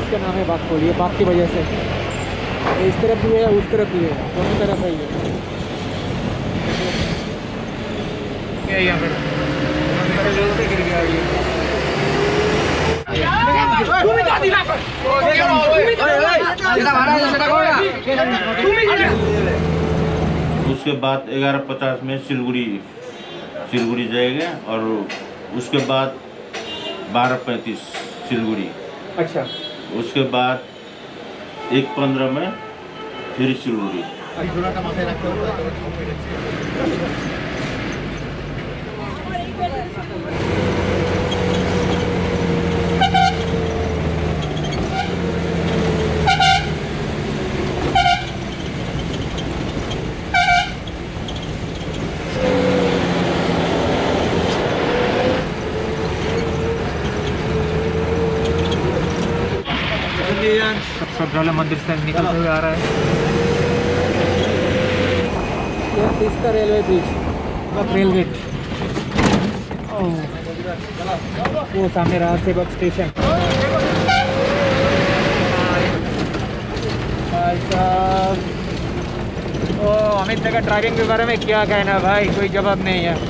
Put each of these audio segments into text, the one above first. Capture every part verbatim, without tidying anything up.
इसका नाम है बाग पोल। ये बाग की वजह से इस तरफ भी है उस तरफ भी है, दोनों तरफ है ये। क्या यहाँ पर गिर गया ये। उसके बाद ग्यारह पचास में सिलगुड़ी सिलगुड़ी जाएगा और उसके बाद बारह पैंतीस सिलगुड़ी। अच्छा, उसके बाद एक पंद्रह में फिर सिलगुड़ी। श्रद्धालु मंदिर से निकलते हुए आ रहा है। यह इसका रेलवे ब्रिज रेलवे वो सामने रहा सेवक स्टेशन। भाई साहब, ओ अमित का ड्राइविंग के बारे में क्या कहना भाई, कोई जवाब नहीं है।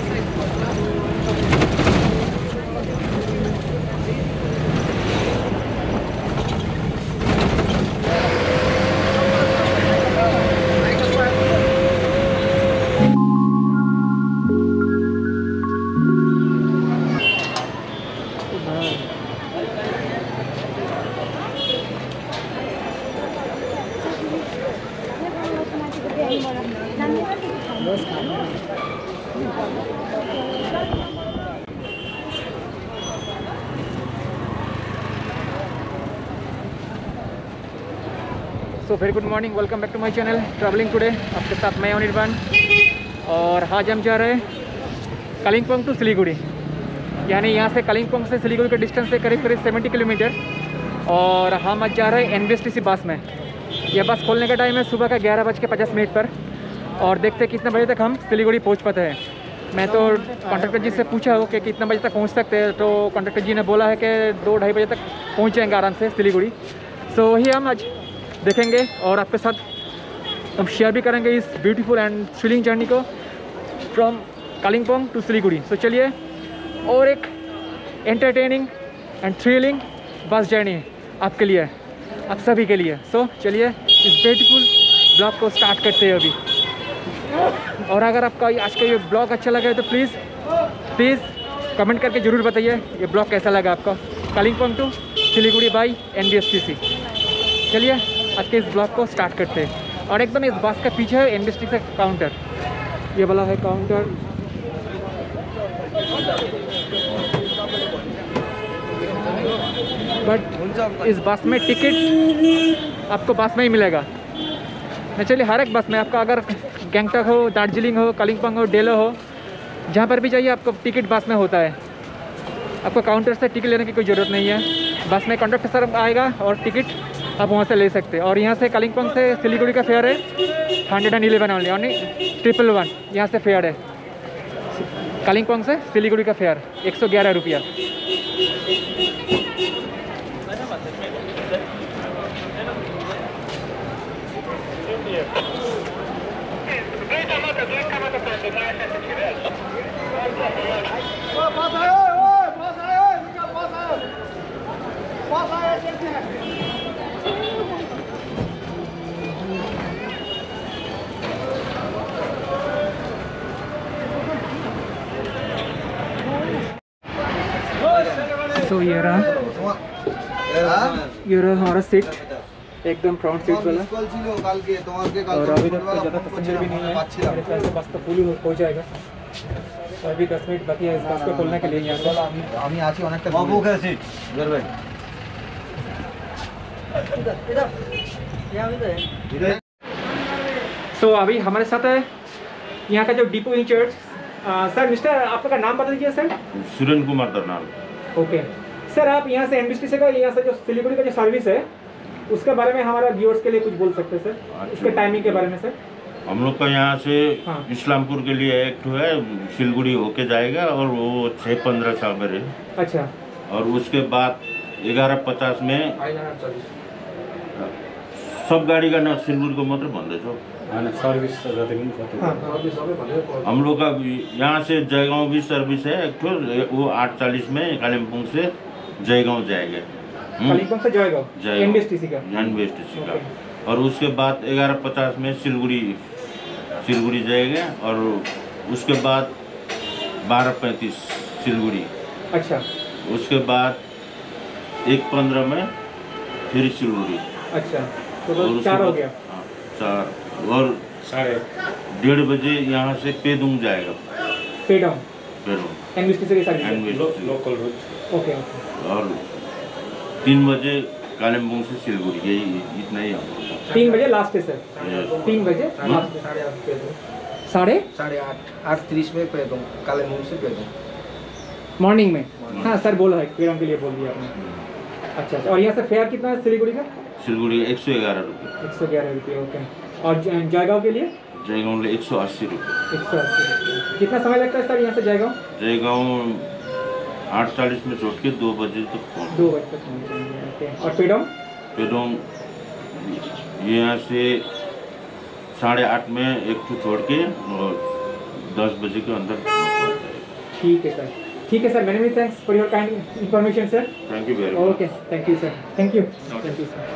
So very good morning, welcome back to my channel travelling today. आपके साथ मैं अनिर्बान और आज हम जा रहे हैं कालिम्पोंग टू सिलीगुड़ी। यानी यहाँ से कालिम्पोंग से सिलीगुड़ी का डिस्टेंस है करीब करीब सत्तर किलोमीटर। और हम आज जा रहे हैं N B S T C bus में। यह बस खोलने का टाइम है सुबह का ग्यारह बज के पचास मिनट पर। और देखते हैं कितने बजे तक हम सिलीगुड़ी पहुँच पाते हैं। मैं तो कॉन्ट्रैक्टर जी से पूछा हो कि कितने बजे तक पहुँच सकते हैं, तो कॉन्ट्रैक्टर जी ने बोला है कि दो ढाई बजे तक पहुँच जाएंगे आराम से सिलीगुड़ी। सो वही हम आज देखेंगे और आपके साथ हम शेयर भी करेंगे इस ब्यूटीफुल एंड थ्रिलिंग जर्नी को from Kalimpong to Siliguri. So चलिए, और एक entertaining and thrilling bus journey आपके लिए, आप सभी के लिए। सो so, चलिए इस ब्यूटीफुल ब्लॉग को स्टार्ट करते हैं अभी। और अगर आपका आज का ये ब्लॉग अच्छा लगा है तो प्लीज़ प्लीज़ कमेंट करके ज़रूर बताइए ये ब्लॉग कैसा लगा आपका। Kalimpong to Siliguri by N B S T C. चलिए आज के इस ब्लॉग को स्टार्ट करते हैं। और एकदम इस बस का पीछे है N B S T C का काउंटर, ये वाला है काउंटर। बट इस बस में टिकट आपको बस में ही मिलेगा। मैं चलिए हर एक बस में आपका, अगर गैंगटॉक हो, दार्जिलिंग हो, कालिम्पोंग हो, डेलो हो, जहाँ पर भी जाइए आपको टिकट बस में होता है। आपको काउंटर से टिकट लेने की कोई ज़रूरत नहीं है। बस में कंडक्टर सर आएगा और टिकट आप वहाँ से ले सकते हैं। और यहाँ से कालिम्पोंग से सिलीगुड़ी का फेयर है हंड्रेड एंड इलेवन ओनली, यानी ट्रिपल वन यहाँ से फेयर है। कालिम्पोंग से सिलीगुड़ी का फेयर एक सौ ग्यारह रुपया। तो ये रहा ये रहा हमारा सीट, एकदम फ्रंट सीट वाला। और अभी तक तो ज़्यादा पैसेंजर भी नहीं है, मेरे ख्याल से बस तो फुल हो जाएगा। तो अभी दस मिनट बाकी है इस बस को खोलने के लिए। यहाँ सो अभी हमारे साथ है यहाँ का जो डिपो इंचार्ज सर, मिस्टर आपका नाम बता दीजिए sir. Surendra Kumar Darnal. Okay sir, आप यहाँ से N B S T C का यहाँ से जो सिलीगुड़ी का जो सर्विस है उसके बारे में हमारा व्यूअर्स के लिए कुछ बोल सकते हैं सर? अच्छा। उसके टाइमिंग के बारे में सर। हम लोग का यहाँ से हाँ। इस्लामपुर के लिए एक ठो है, सिलगुड़ी होके जाएगा और वो छः पंद्रह सौ है। अच्छा। और उसके बाद ग्यारह पचास में सब गाड़ी का न सिलगुड़ी को मात्र भन्दैछौ सर्भिस जति पनि कति हम लोग का यहाँ से जयगांव भी सर्विस है एक ठो, वो आठ चालीस में कालिम्पोंग से जयगांव जाएगा। हम्म, कालिम्पोंग से जाएगा जयगांव एनडीएसटीसी का एनडीएसटीसी का। और उसके बाद ग्यारह पचास में सिलगुड़ी सिलगुड़ी जाएगा और उसके बाद बारह पैंतीस सिलगुड़ी। अच्छा उसके बाद एक पंद्रह में फिर सिलगुड़ी। अच्छा तो और बस उसके चार हो बाद- गया। हाँ, चार और साढे डेढ़ बजे यहाँ से पेदुङ जाएगा। पेडोंग पेदुङ एनडीएसटीसी की सर्विस है। NBSTC. Local route okay okay और तीन बजे कालिम्पोंग से सिलगुड़ी, यही इतना ही हम लोग का। तीन बजे लास्ट है सर। Yes. तीन बजे हाँ। लास्ट है। साढ़े आठ पे दो साढ़े साढ़े आठ आठ तीस में पे दो कालेमुंग से पे दो मॉर्निंग में। हाँ सर बोला है पेडोंग के लिए बोल दिया आपने। अच्छा अच्छा और यहाँ से फेयर कितना है सिलीगुड़ी का? सिलगुड़ी एक सौ ग्यारह रुपये, एक सौ ग्यारह रुपये ओके। और ज- जयगांव के लिए जयगांव एक सौ अस्सी रुपये। एक सौ अस्सी रुपये। कितना समय लगता है सर यहाँ से जयगांव? जयगांव आठ चालीस में छोड़ के दो बजे तक पहुँच। दो बजे तक पहुँच जाएंगे ओके। और पेडोंग पेदोङ यहाँ से साढ़े आठ में एक ठो छोड़ के और दस बजे के अंदर पहुँच जाएगा। ठीक है सर। ठीक है sir many many thanks for your kind information sir. Thank you very much. Okay thank you sir thank you thank you sir.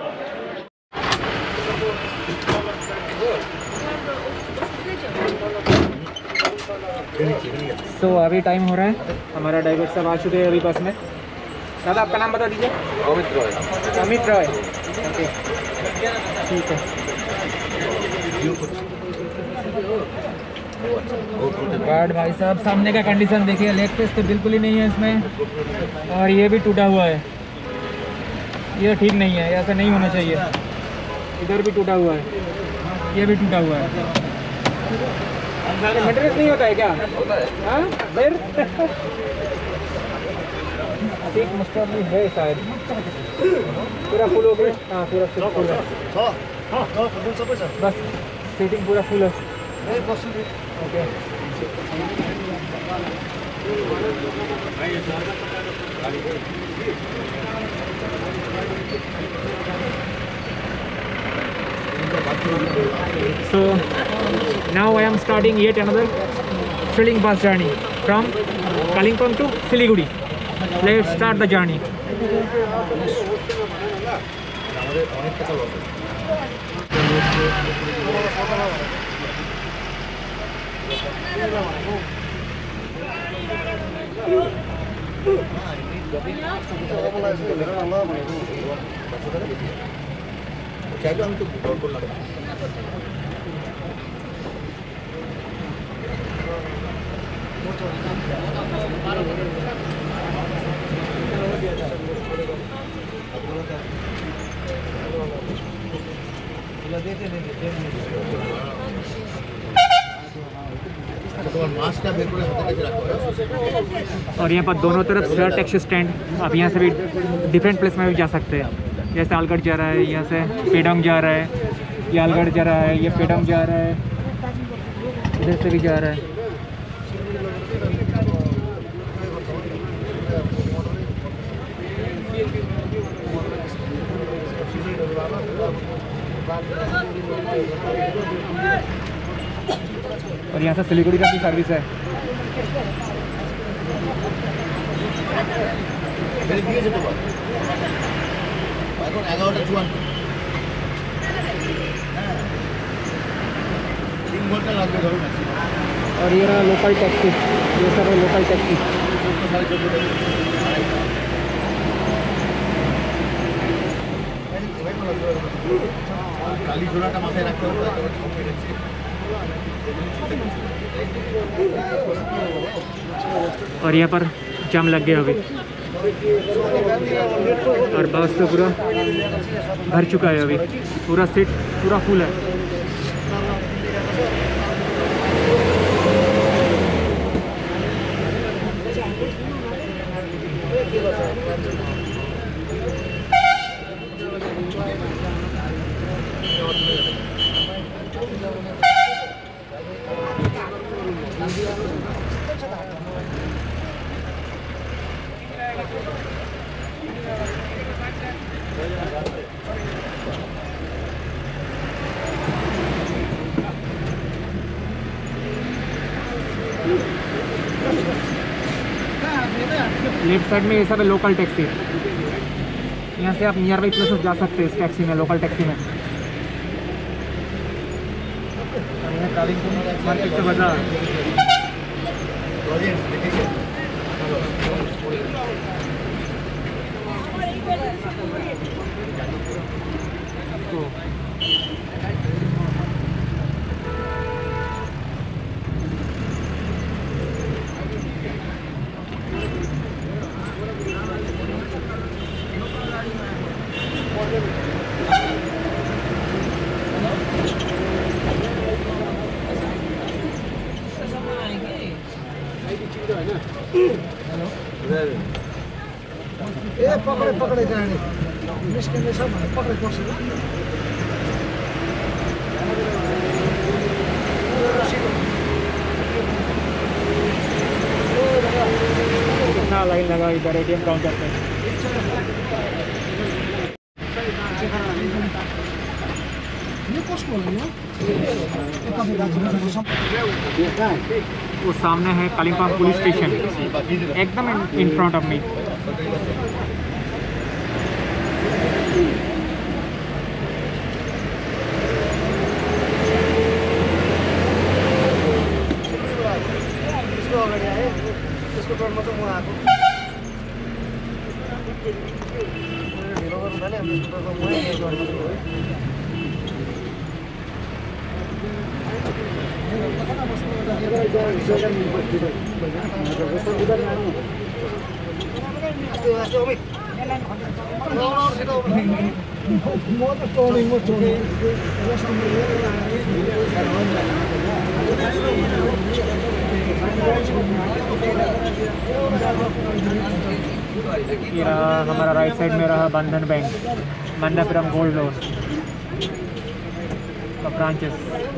So so, अभी टाइम हो रहा है, हमारा ड्राइवर साहब आ चुके हैं अभी बस में। दादा आपका नाम बता दीजिए। अमित रॉय अमित रॉय ओके ठीक है। गार्ड भाई साहब सामने का कंडीशन देखिए, लेग पीस तो बिल्कुल ही नहीं है इसमें और ये भी टूटा हुआ है। ये ठीक नहीं है, ऐसा नहीं होना चाहिए। इधर भी टूटा हुआ है, ये भी टूटा हुआ है। मेंटेनेंस नहीं होता है क्या? हाँ फिर ठीक मुश्किल भी है शायद। पूरा फुल हो गया। हाँ पूरा फुल है बस, सीटिंग पूरा फुल है। Okay so now I am starting yet another thrilling bus journey from Kalimpong to Siliguri. Let's start the journey. और यहाँ पर दोनों तरफ शर्ट टैक्सी स्टैंड, आप यहाँ से भी डिफरेंट प्लेस में भी जा सकते हैं। जैसे अलगढ़ जा रहा है, यहाँ से पेडोंग जा रहा है, ये अलगढ़ जा रहा है, ये पेडोंग जा रहा है, इधर से भी जा रहा है। और यहाँ से सिलीगुड़ी का भी सर्विस है। और ये रहा लोकल टैक्सी, ये सब है लोकल टैक्सी। और यहाँ पर जाम लग गया अभी और बस तो पूरा भर चुका है अभी, पूरा सीट पूरा फुल है। लेफ्ट साइड में ये सब है लोकल टैक्सी। यहाँ से आप नियर बाई प्लेसेस जा सकते हैं इस टैक्सी में, लोकल टैक्सी में। कालिम्पोंग मार्केट का बाजार। ए पकडे पकडे जाने निस्किने छ भने पकडे बस्नु कितना लाइन लगा इधर एटीएम काउंटर पे। वो सामने है कालिम्पोंग पुलिस स्टेशन, एकदम इन फ्रंट ऑफ मी। ये रहा हमारा राइट साइड में रहा Bandhan bank, Manappuram gold loan का ब्रांचेस।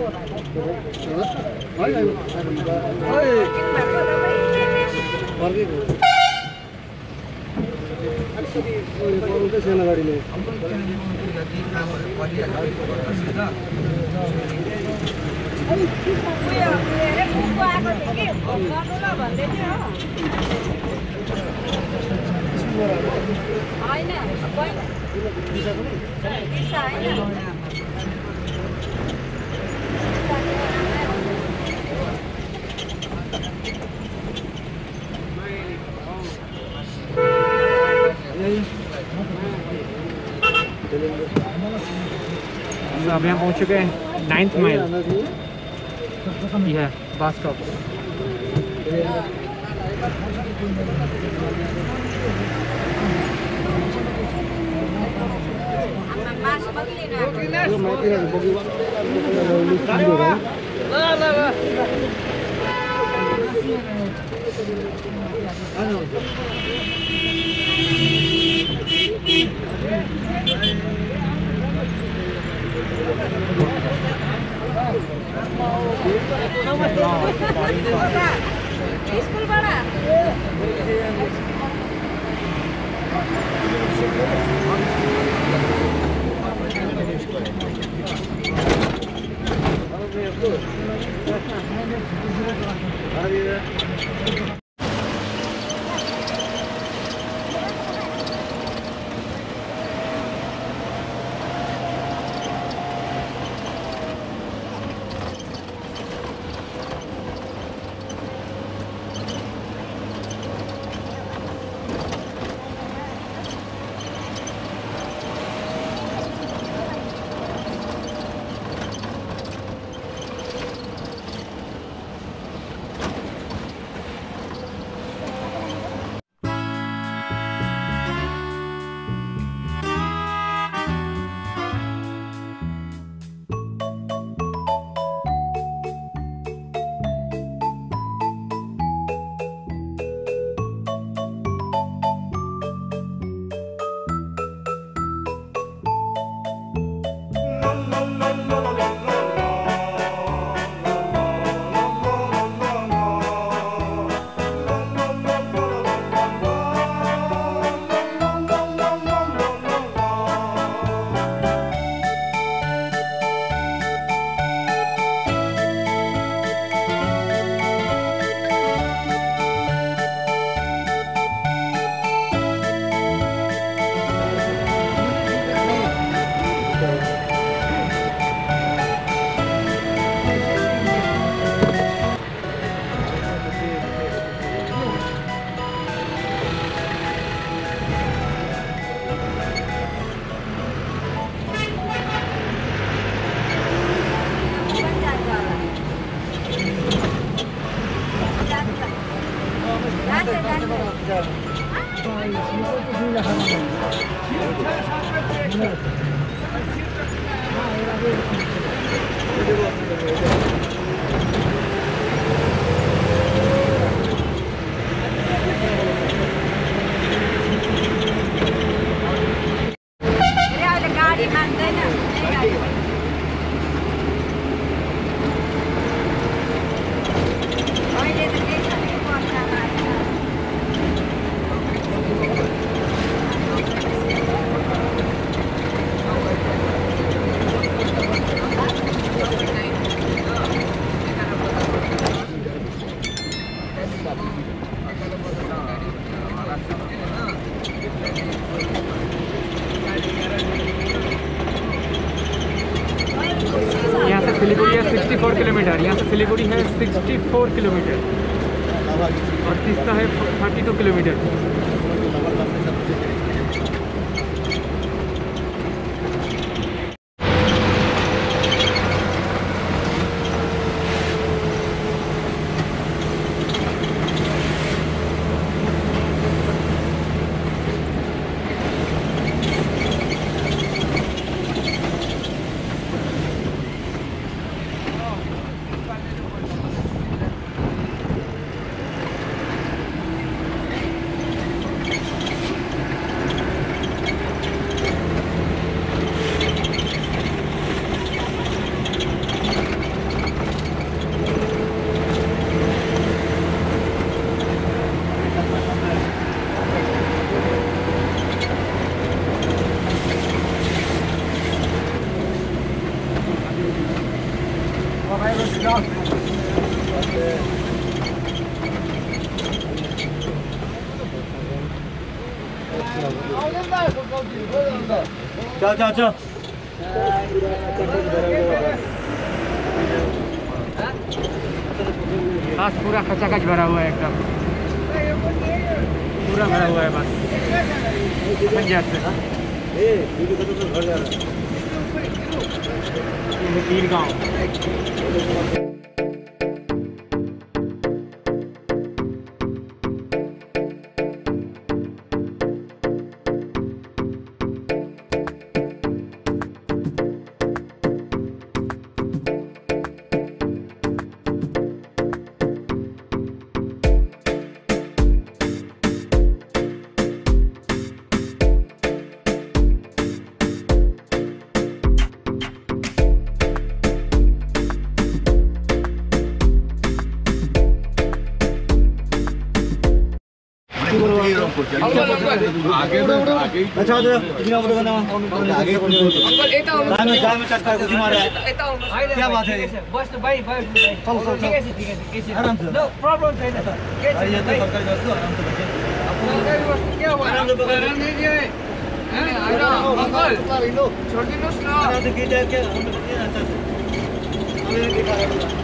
अब यहाँ पहुँच चुके हैं नाइन्थ माइल। ये है बस स्टॉप। स्कूल बड़ा गाडी मान्दैन अहिले त के छ नि पर्खामा यहाँ से सिलीगुड़ी है सिक्सटी फोर किलोमीटर, यहाँ से सिलीगुड़ी है सिक्सटी फोर किलोमीटर और तीस्ता है थर्टी टू किलोमीटर। चल चल चल बस पूरा खचाखच भरा हुआ है, एकदम पूरा भरा हुआ है बस पंजाब से। ये तीर गाँव। आगे आगे अच्छा जो कितना बोल रहा हूं आगे अंकल एता दाम दाम में चक्कर कुछ मारा है क्या बात है बस भाई भाई ठीक है ठीक है ठीक है आराम से नो प्रॉब्लम छैन के छ यो त सरकारी जस्तो आराम से बस्यो सरकारी वस्तु के हो आराम से बस्यो दीजिए हैन हैन अंकल छोड़ दिनुस् न आराम से के जाए के हम तो के जाता है अरे के कारण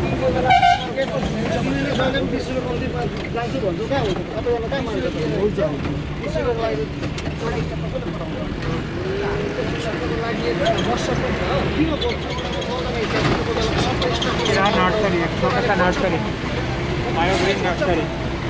नर्सरी, एक छोटा सा nursery, Biogreen nursery.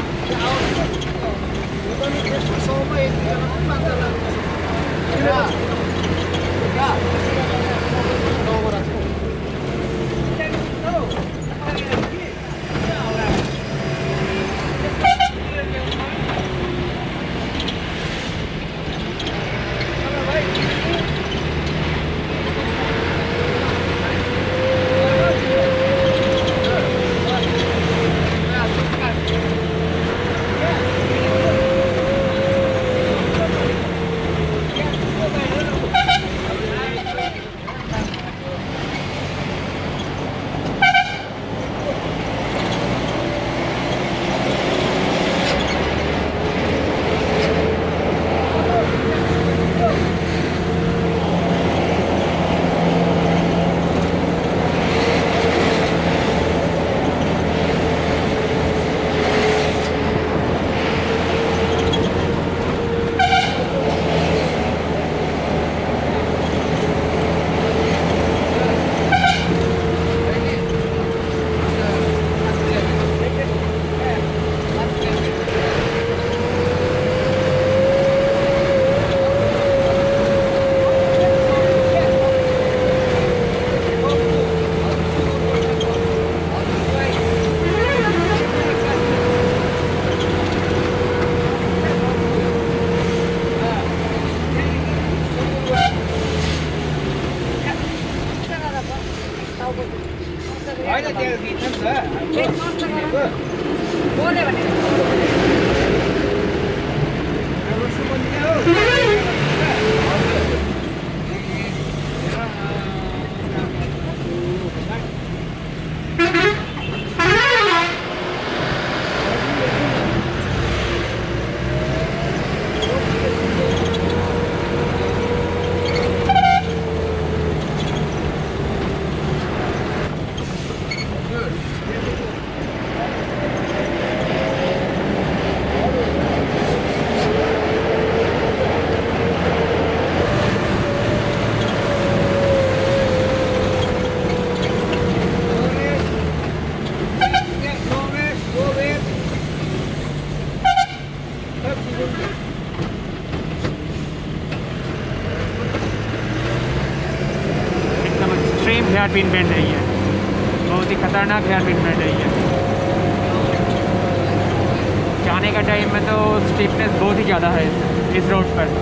Hair pin बन रही है, बहुत ही खतरनाक हेयर पिन बन रही है। जाने का टाइम में तो स्टीपनेस बहुत ही ज़्यादा है इस रोड पर।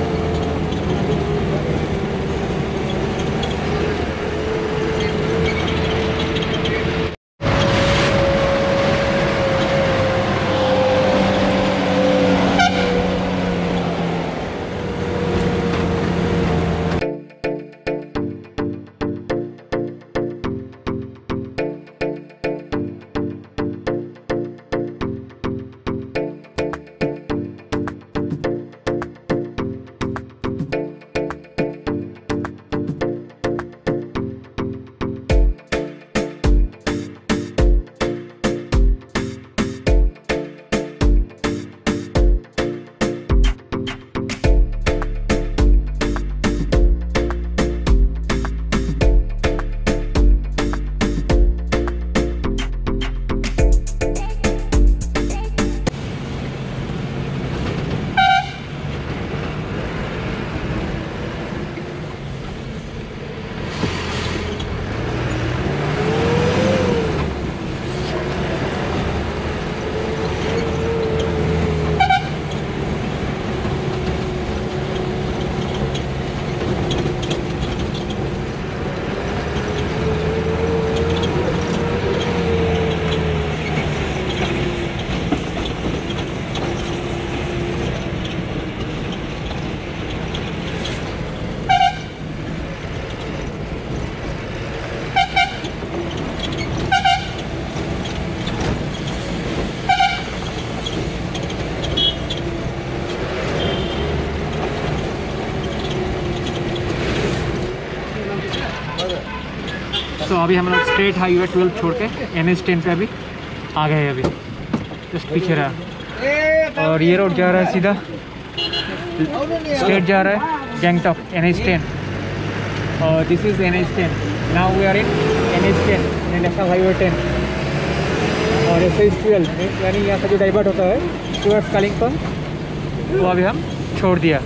सो so, अभी हम लोग स्टेट हाईवे ट्वेल्व छोड़ के एन एच टेन पे अभी आ गए हैं, अभी जस्ट पीछे रहा। और ये रोड जा रहा है सीधा स्ट्रेट जा रहा है गैंगटॉक एन एच टेन, और this is N H ten. Now we are in N H ten, national highway ten, और एस एच ट्वेल्व, यानी यहाँ से जो डाइवर्ट होता है टूवर्ड्स कालिम्पोंग, वो अभी हम छोड़ दिया।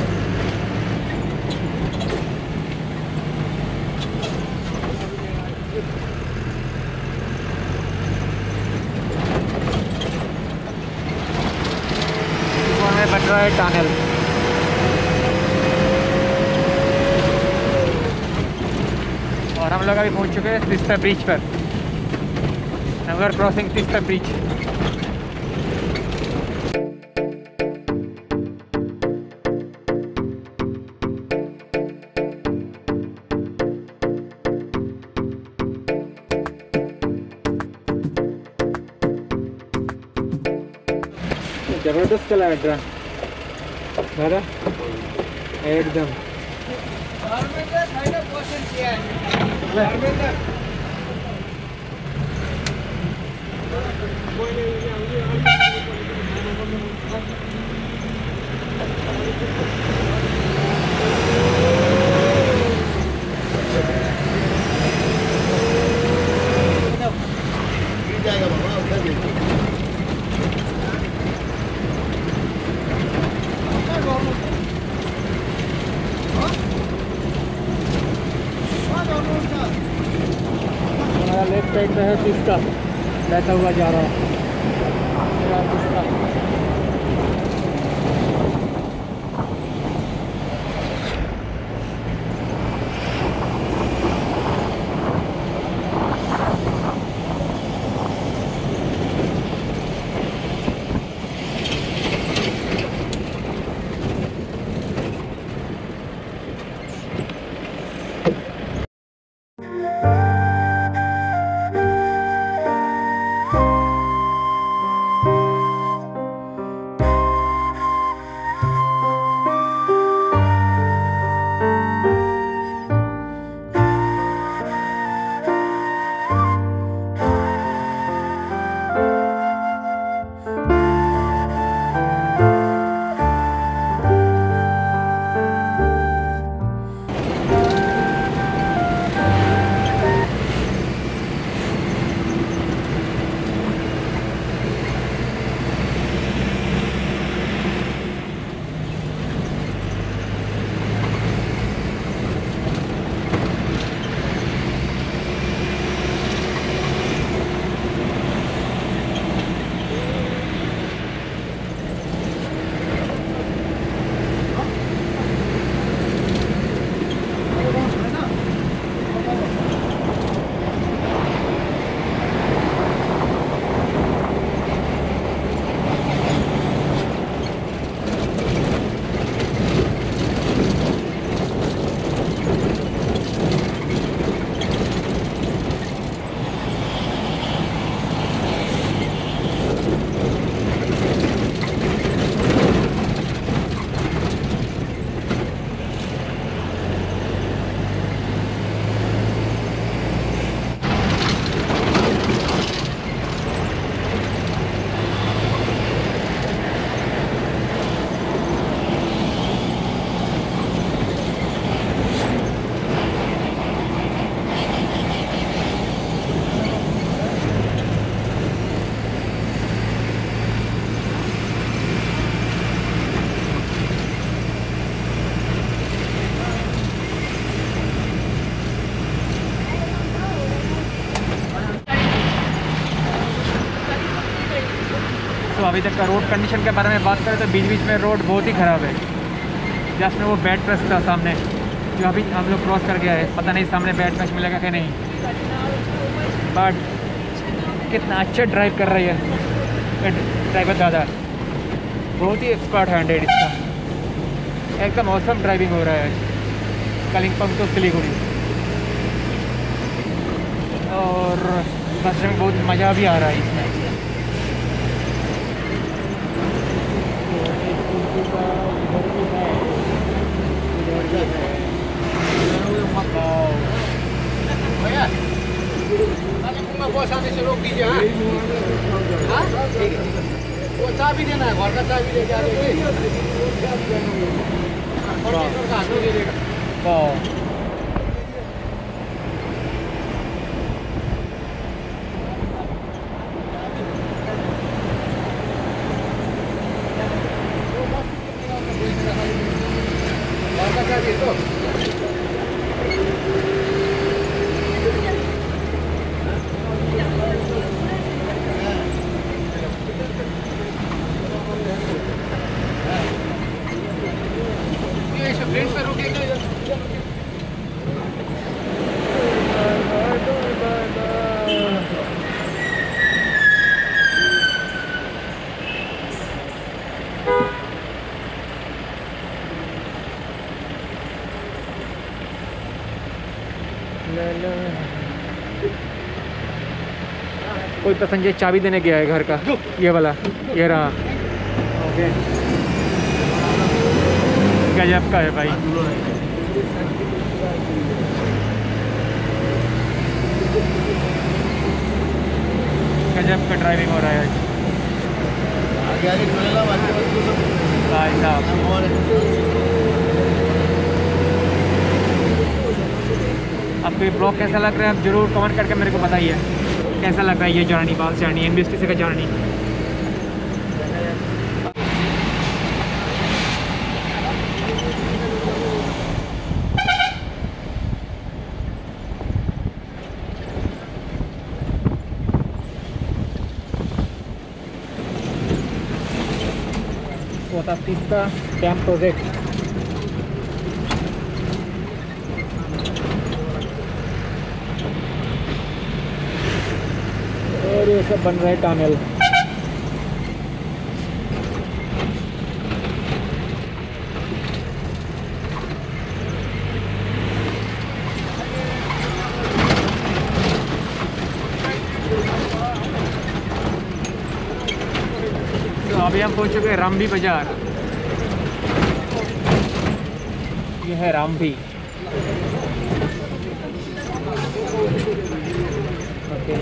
बन रहा है टनल, और हम लोग अभी पहुंच चुके हैं तीस्ता ब्रिज पर। Now we are crossing Teesta bridge. जबरदस्त चला है ड्रोन दादा एकदम। हमारा लेफ्ट साइड में है तीस्ता, बहता हुआ जा रहा है तीस्ता। तो अभी तक का रोड कंडीशन के बारे में बात करें तो बीच बीच में रोड बहुत ही ख़राब है। जस्ट में वो बैड पैच था सामने, जो अभी हम लोग क्रॉस कर गया है, पता नहीं सामने बैड पैच मिलेगा कि नहीं। बट कितना अच्छा ड्राइव कर रही है ड्राइवर दादा, बहुत ही एक्सपर्ट हैंडेड इसका, एकदम औसम ड्राइविंग हो रहा है कालिम्पोंग टू सिलीगुड़ी। और बस में बहुत मज़ा भी आ रहा है इसमें। Oh yeah. वहाँ बस आने से रोक दीजिए। हाँ हाँ ठीक है, वो चाबी देना है, घर का चाबी लेके आ जाइए। हाथ में दे देगा। घर का चाबी है तो फ्रेंड्स पे रोक लेंगे। कोई पैसेंजर चाबी देने गया है घर का, ये वाला, ये रहा। ओके, गजब का है भाई। गजब का ड्राइविंग हो रहा है भाई साहब। आपको ये ब्लॉग कैसा लग रहा है आप ज़रूर कमेंट करके मेरे को बताइए कैसा लग रहा है ये जर्नी, बाल journey, N B S T C का जर्नी। Otapista dam project. और ये सब बन रहा है टनल। तो अभी हम पहुंच चुके हैं रामभी बाजार। ये है रामभी। ओके,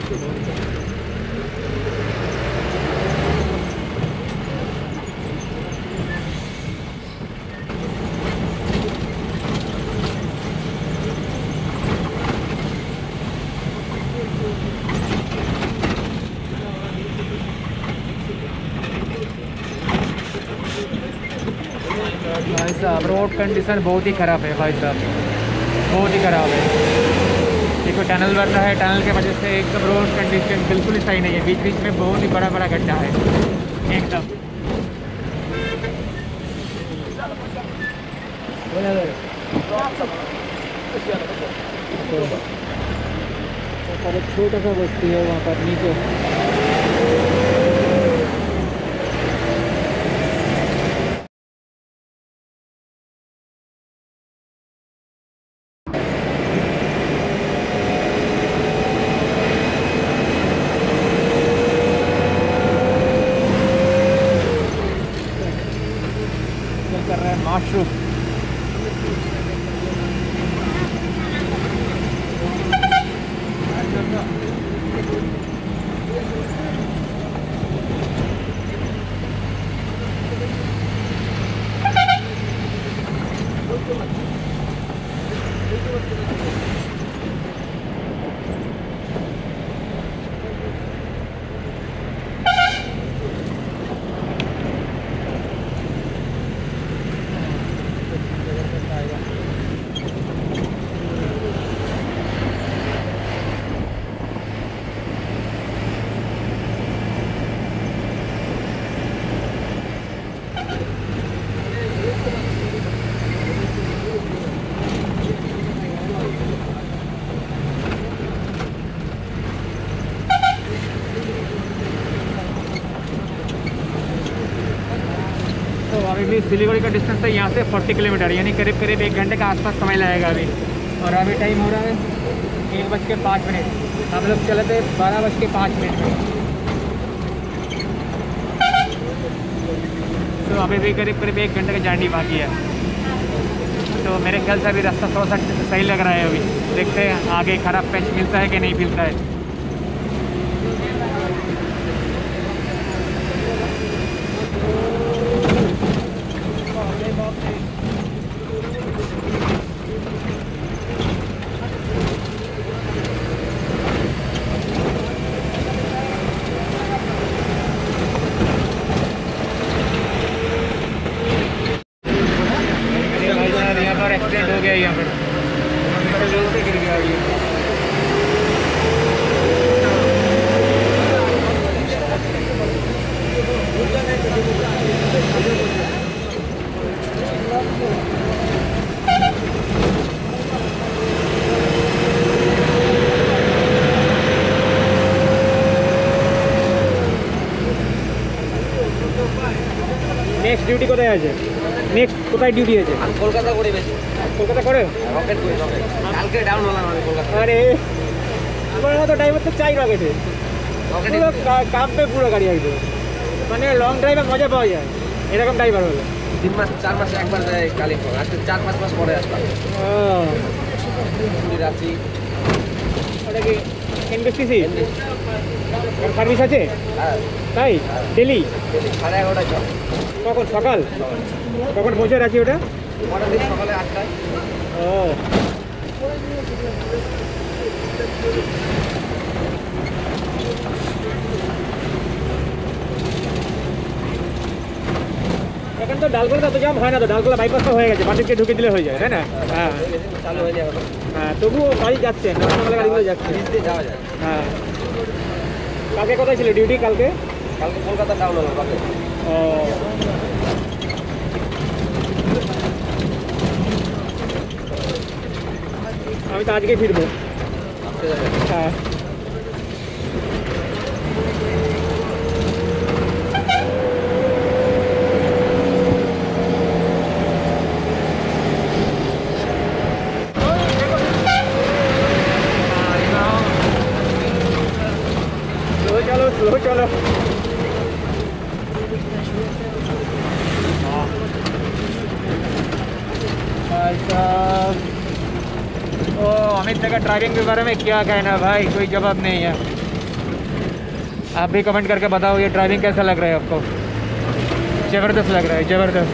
भाई साहब रोड कंडीशन बहुत ही ख़राब है भाई साहब, बहुत ही ख़राब है। देखो टनल बन रहा है, टनल के वजह से एकदम रोड कंडीशन बिल्कुल ही सही नहीं है। बीच बीच में बहुत ही बड़ा बड़ा गड्ढा है एकदम। तो छोटा सा बस्ती है वहाँ पर नीचे। कर रहा है माशरूम। अभी भी सिलीगुड़ी का डिस्टेंस है यहाँ से चालीस किलोमीटर, यानी करीब करीब एक घंटे का आसपास समय लगेगा अभी। और अभी टाइम हो रहा है एक बज के पाँच मिनट। हम लोग चले थे बारह बज के पाँच मिनट में। तो अभी भी करीब करीब एक घंटे का जर्नी बाकी है। तो मेरे ख्याल से अभी रास्ता थोड़ा सा सही लग रहा है। अभी देखते हैं आगे ख़राब पैच मिलता है कि नहीं मिलता है। ডিউটি কোথায় আছে? নেক্সট কোথায় ডিউটি আছে? কলকাতা করে বেশি কলকাতা করে? রকেট করে রকেট কালকে ডাউন হলাম আমি কলকাতা আরে আমার মতো ড্রাইভার তো চাই রকেটে, পুরো কাঁপবে পুরো গাড়ি একদম, মানে লং ড্রাইভে মজা পাওয়া যায় এরকম ড্রাইভার হলে। তিন মাস চার মাসে একবার যায় কালিম্পং, আজকে চার পাঁচ মাস পরে আসলাম ও পুরী রাঁচি। ওটা কি এনবিএসটিসি সার্ভিস আছে? হ্যাঁ তাই ডেলি? সাড়ে এগারোটায় চল। কখন সকাল? কখন পৌঁছে রাখি ওটা? পরের দিন সকালে আটটায়। ও এখন তো ডালগোলা তো জাম হয় না, তো ডালগোলা বাইপাস তো হয়ে গেছে, বাড়িতে ঢুকে দিলে হয়ে যায়, তাই না? হ্যাঁ চালু হয়নি এখনো, হ্যাঁ তবুও গাড়ি যাচ্ছে, নর্মাল গাড়িগুলো যাচ্ছে। ব্রিজ দিয়ে যাওয়া যায়। হ্যাঁ কালকে কোথায় ছিল ডিউটি? কালকে কালকে কলকাতা ডাউন হলো রকেট। ও আমি তো আজকে ফিরবো। আসতে যাবে হ্যাঁ স্লো চলো স্লো চলো। भाई साहब ओ अमित का ड्राइविंग के बारे में क्या कहना भाई, कोई जवाब नहीं है। आप भी कमेंट करके बताओ ये ड्राइविंग कैसा लग रहा है आपको? ज़बरदस्त लग रहा है, ज़बरदस्त।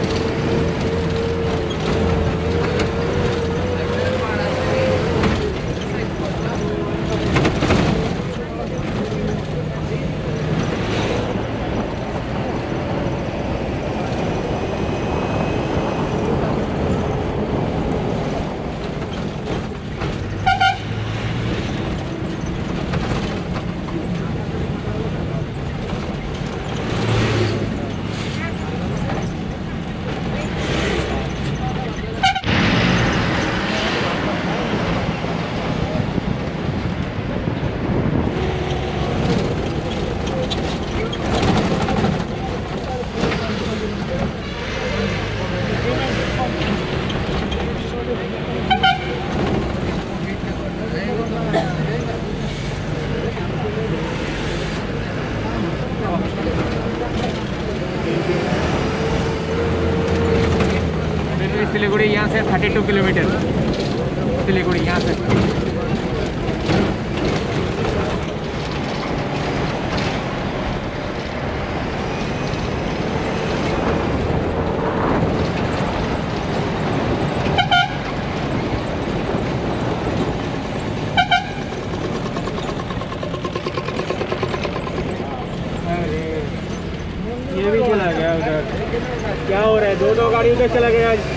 सिलीगुड़ी यहाँ से थर्टी टू किलोमीटर, सिलीगुड़ी यहाँ से। अरे ये भी चला गया उधर, क्या हो रहा है? दो दो गाड़ी उधर चला गया आज।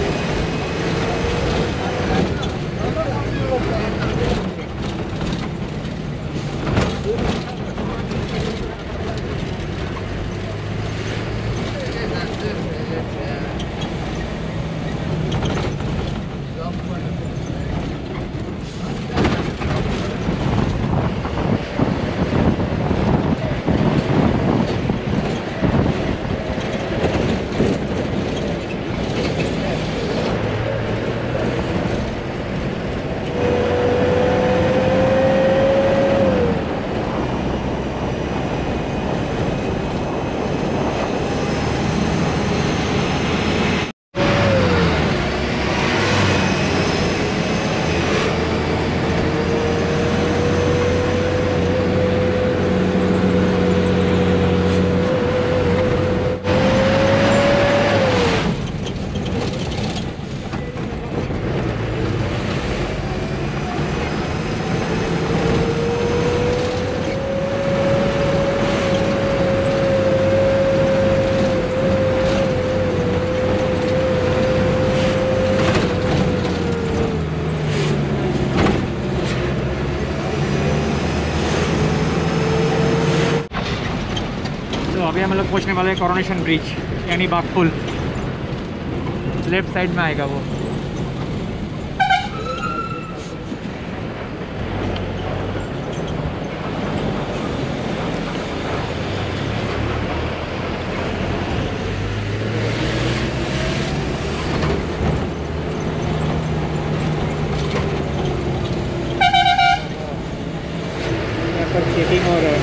तो अभी हम लोग पहुँचने वाले हैं कोरोनेशन ब्रिज, यानी बागपुल। लेफ्ट साइड में आएगा वो। पर चेकिंग हो रहा है।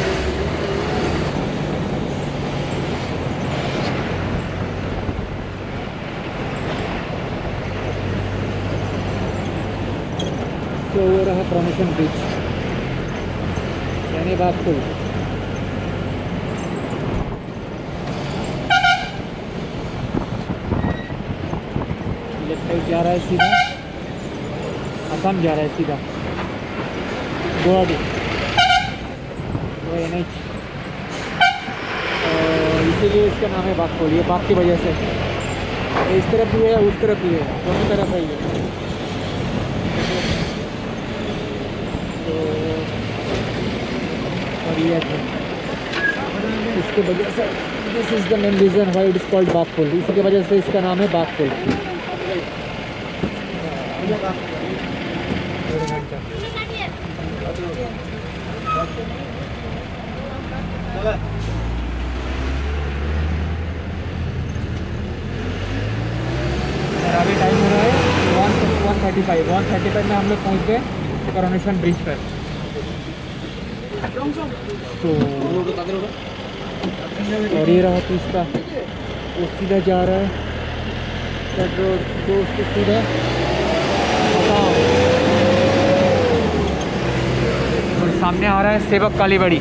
तो वो रहा प्रमोशन ब्रिज यानी बागपुल। लेफ्ट साइड जा रहा है सीधा, असम जा रहा है सीधा गुवाहाटी एन एच, इसीलिए इसका नाम है बागपुल। ये बाग की वजह से इस तरफ भी है उस तरफ भी है, दोनों तरफ है ये। तो और ये इसके वजह से this is the main reason why it is called Bagpul. इसी की वजह से इसका नाम है बागपुल। अभी टाइम हो रहा है one one thirty five one thirty five में हम लोग पहुँच गए कोरोनेशन ब्रिज पर। तो और ये रहा तीसरा, वो सीधा जा रहा है रोड तो उसके सीधा और सामने आ रहा है सेवक कालीबाड़ी।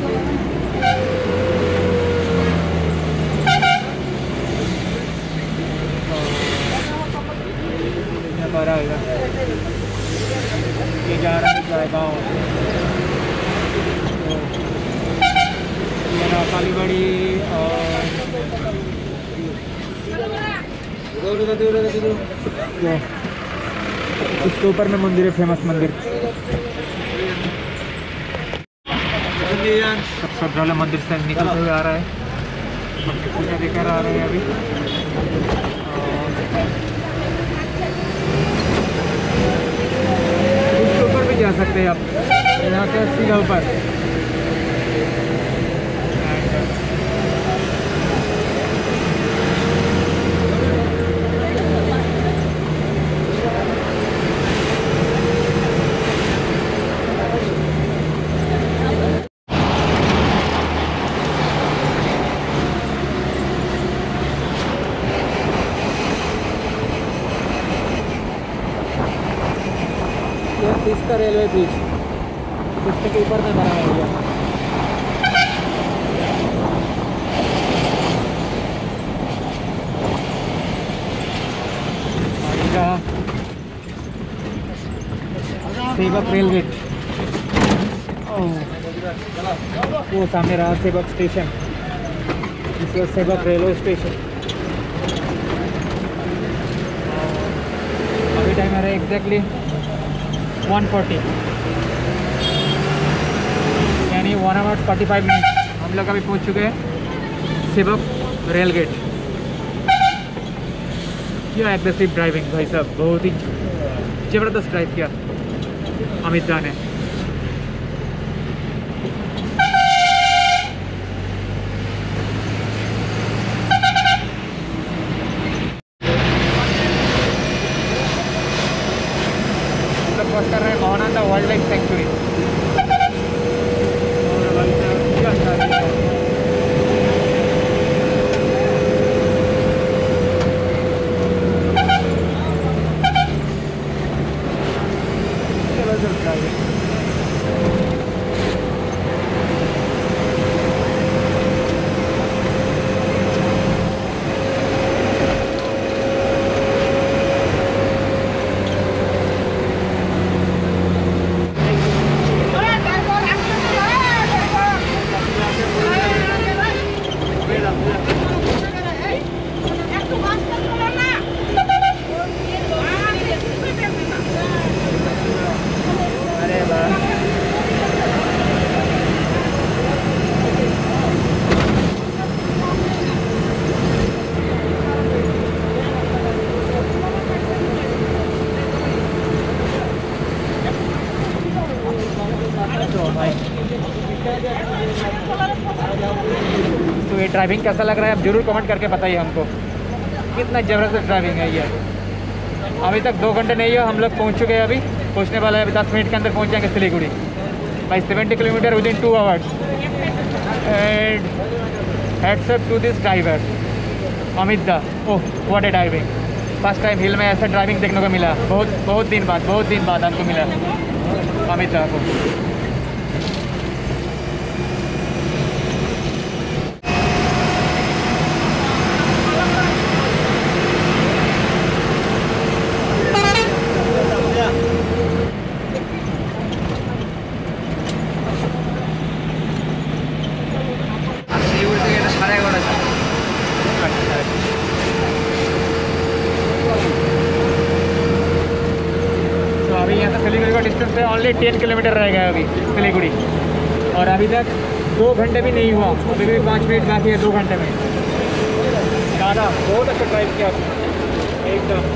ये जा रहा है जाएगाँव, मेरा कालीबाड़ी और इसके ऊपर में मंदिर है, फेमस मंदिर सब श्रद्धालु मंदिर से निकलते हुए आ रहा है, पूजा देकर आ रहे हैं अभी। इसके ऊपर भी जा सकते हैं आप, यहाँ से सीधा ऊपर। इसका रेलवे ब्रिज उसके के ऊपर में बनाया गया। सेवक रेल गेट, वो सामने रहा सेवक स्टेशन, इसका सेवक रेलवे स्टेशन। अभी टाइम आ रहा है एग्जैक्टली वन फोर्टी यानी one hour forty five minute हम लोग अभी पहुंच चुके हैं सेवक रेल गेट। क्या एग्रेसिव ड्राइविंग भाई साहब, बहुत ही ज़बरदस्त ड्राइव किया अमित दा ने। कर रहे हैं महानंदा वाइल्ड लाइफ सेंचुरी। तो ये ड्राइविंग कैसा लग रहा है आप जरूर कमेंट करके बताइए हमको, कितना ज़बरदस्त ड्राइविंग है ये। अभी तक दो घंटे नहीं है, हम लोग पहुंच चुके हैं, अभी पहुंचने वाला है, अभी दस मिनट के अंदर पहुंच जाएंगे Siliguri. by seventy kilometer within two hours. And heads up to this driver, Amit दा. Oh, what a driving! First time hill में ऐसा ड्राइविंग देखने को मिला. बहुत बहुत दिन बाद बहुत दिन बाद हमको मिला अमित दा को. सिलीगुड़ी का डिस्टेंस है ओनली टेन किलोमीटर रह गया अभी सिलीगुड़ी. और अभी तक दो घंटे भी नहीं हुआ. अभी भी पाँच मिनट बाकी है दो घंटे में. दादा बहुत अच्छा ड्राइव किया आपने एकदम.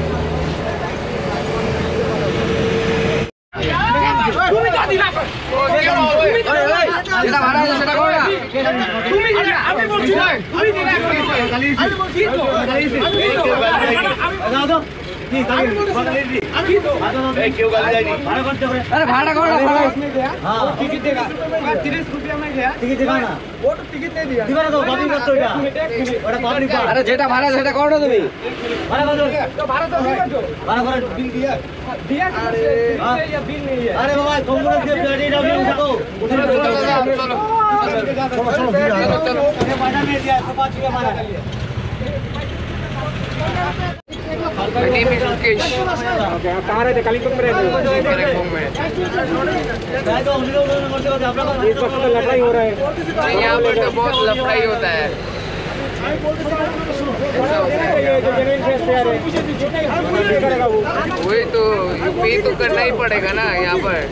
अरे भाड़ा कौन टिकट देगा तीस रुपया में गया टिकट देगा ना वो तो टिकट नहीं दिया दिवा दो बाकी मत तो क्या अरे जेटा भाड़ा जेटा कौन हो तुम्हें भाड़ा कौन तो भाड़ा तो भाड़ा भाड़ा बिल दिया दिया अरे या बिल नहीं है. अरे बाबा तुम लोग जब गाड़ी डाल उठो चलो चलो चलो चलो ये भाड़ा में दिया तो पाँच रुपया भाड़ा कहाँ रहते? कालिम्पोंग में रहते? कालिम्पोंग में. इस वक्त तो लड़ाई हो रहा है यहाँ पर तो बहुत लफड़ाई होता है. वही तो पे तो करना ही पड़ेगा ना यहाँ पर.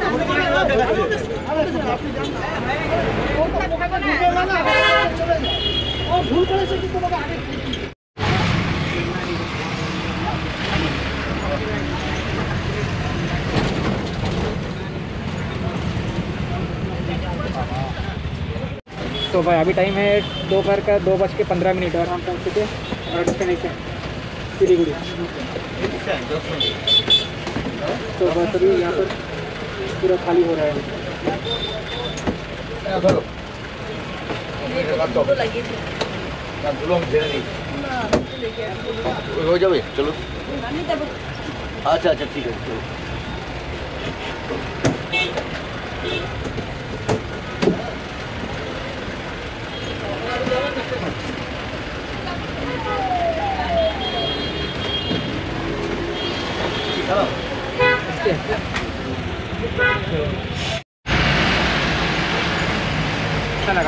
तो भाई अभी टाइम है दोपहर का दो बज के पंद्रह मिनट और हम पहुँच चुके और डेस्टिनेशन सिलीगुड़ी. तो बस अभी यहाँ पर पूरा खाली हो रहा है. हो जाओ चलो. अच्छा अच्छा ठीक है चलो. लगा.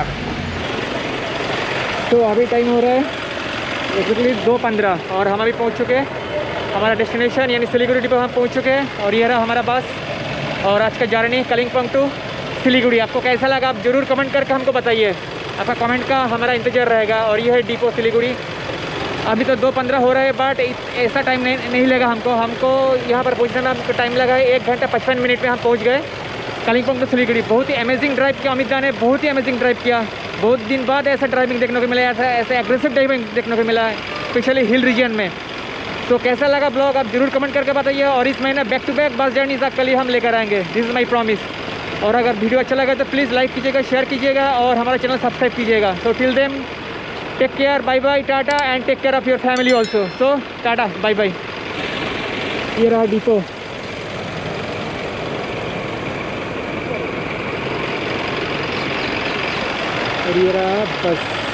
तो अभी टाइम हो रहा है एक्जैक्टली दो पंद्रह और हम अभी पहुंच चुके हैं हमारा डेस्टिनेशन यानी सिलीगुड़ी डिपो. हम पहुंच चुके हैं और ये रहा हमारा बस और आज का जर्नी कालिम्पोंग टू सिलीगुड़ी. आपको कैसा लगा आप ज़रूर कमेंट करके हमको बताइए. आपका कमेंट का हमारा इंतज़ार रहेगा. और ये है डिपो सिलीगुड़ी. अभी तो दो पंद्रह हो रहा है बट ऐसा टाइम नहीं नहीं लगा हमको. हमको यहाँ पर पहुँचने में हमको टाइम लगा है एक घंटा पचपन मिनट में हम पहुँच गए कालिम्पोंग टू सिलीगुड़ी. बहुत ही अमेजिंग ड्राइव किया अमित दा ने. बहुत ही अमेजिंग ड्राइव किया. बहुत दिन बाद ऐसा ड्राइविंग देखने को मिला. ऐसा ऐसे एग्रेसिव ड्राइविंग देखने को मिला स्पेशली हिल रीजन में. तो कैसा लगा ब्लॉग आप जरूर कमेंट करके बताइए. और इस महीने back to back bus journey आपके लिए हम लेकर आएंगे. This is my promise. और अगर वीडियो अच्छा लगा तो प्लीज़ लाइक कीजिएगा, शेयर कीजिएगा और हमारा चैनल सब्सक्राइब कीजिएगा. So till then take care, bye bye, tata and take care of your family also. So tata bye bye. ये रहा डिपो. और ये रहा बस.